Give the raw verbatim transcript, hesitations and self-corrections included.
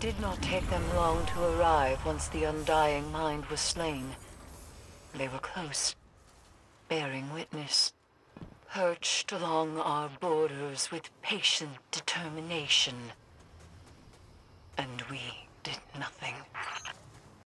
did not take them long to arrive once the Undying Mind was slain. They were close, bearing witness, perched along our borders with patient determination. And we did nothing.